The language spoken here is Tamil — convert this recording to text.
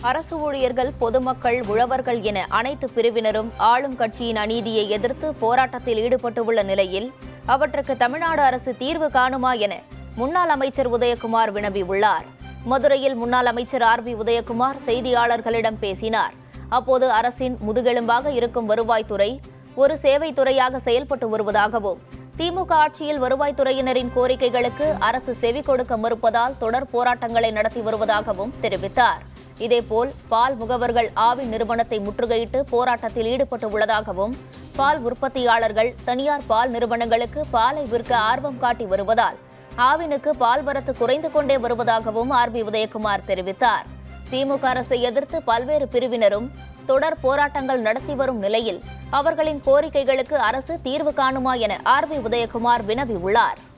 அரசு ஊழியர்கள், பொதுமக்கள், உழவர்கள் என அனைத்து பிரிவினரும் ஆளும் கட்சியின் அநீதியை எதிர்த்து போராட்டத்தில் ஈடுபட்டுள்ள நிலையில் அவற்றுக்கு தமிழ்நாடு அரசு தீர்வு காணுமா என முன்னாள் அமைச்சர் உதயகுமார் வினவியுள்ளார். மதுரையில் முன்னாள் அமைச்சர் RB உதயகுமார் செய்தியாளர்களிடம் பேசினார். அப்போது அரசின் முதுகெலும்பாக இருக்கும் வருவாய்த்துறை ஒரு சேவைத்துறையாக செயல்பட்டு வருவதாகவும், திமுக ஆட்சியில் வருவாய்த்துறையினரின் கோரிக்கைகளுக்கு அரசு செவி கொடுக்க மறுப்பதால் தொடர் போராட்டங்களை நடத்தி வருவதாகவும் தெரிவித்தார். இதேபோல் பால் முகவர்கள் ஆவின் நிறுவனத்தை முற்றுகையிட்டு போராட்டத்தில் ஈடுபட்டு உள்ளதாகவும், பால் உற்பத்தியாளர்கள் தனியார் பால் நிறுவனங்களுக்கு பாலை விற்க ஆர்வம் காட்டி வருவதால் ஆவினுக்கு பால் வரத்து குறைந்து கொண்டே வருவதாகவும் RB உதயகுமார் தெரிவித்தார். திமுக அரசை எதிர்த்து பல்வேறு பிரிவினரும் தொடர் போராட்டங்கள் நடத்தி வரும் நிலையில் அவர்களின் கோரிக்கைகளுக்கு அரசு தீர்வு காணுமா என RB உதயகுமார் வினவியுள்ளார்.